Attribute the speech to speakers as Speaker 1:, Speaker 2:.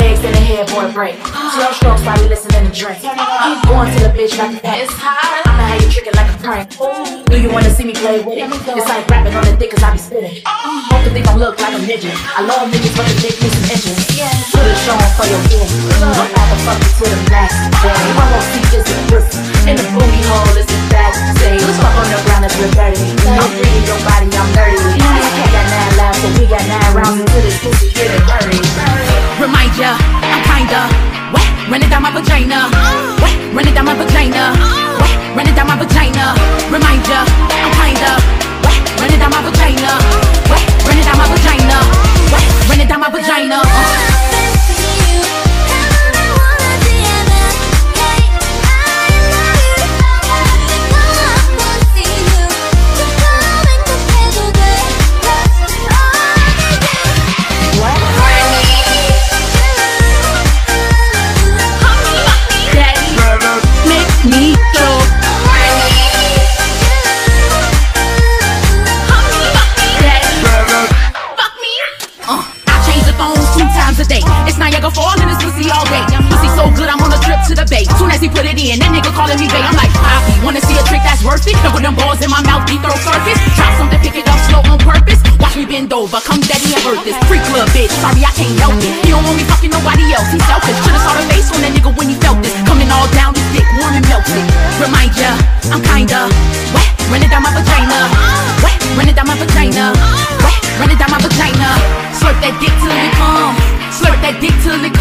Speaker 1: legs and the headboard break. Slow strokes while we listening to drink. Keep going till the bitch like a pack. It's hot. I'ma have you tricking like a prank. Do you wanna see me play with it? It's like rapping on the dick cause I be spitting. Hope the dick don't look like a midget. I love niggas but the dick needs some inches. Put it on for your kid. Don't have to fuck it to the max. All I won't see is the pussy. In the booty hole is the back. Say, let's fuck on the ground as we're dirty. I'm reading your body, I'm dirty. This cat got 9 lives, so we got 9 rounds until this pussy get it dirty.
Speaker 2: Remind ya, I'm kinda wet, run it down my vagina. Wet, run it down my vagina. Wet, run it down my vagina. Remind ya, I'm kinda wet, run it down my vagina. Wet, run it down my vagina. Wet, run it down my vagina. He put it in, that nigga calling me bae. I'm like, Poppy, wanna see a trick that's worth it? Double them balls in my mouth, we throw circus. Drop something, pick it up slow on purpose. Watch me bend over, come daddy and hurt this. Free club bitch, sorry I can't help it. He don't want me fucking nobody else, he's selfish. Should've saw the face on that nigga when he felt this. Coming all down his dick, warm and melted. Remind ya, I'm kinda wet, run it down my vagina. Wet, run it down my vagina. Wet, run it down my vagina. Slurp that dick till it come. Slurp that dick till it come.